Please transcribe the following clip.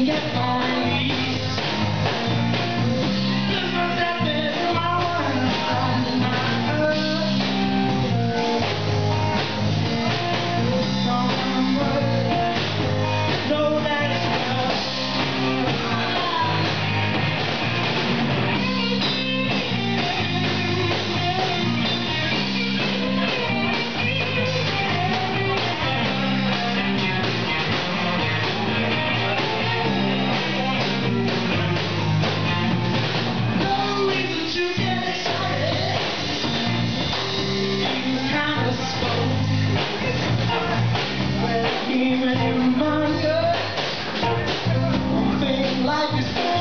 get my knees. This was happening in my world, my earth. Know that it's love. Even in my good, one thing life is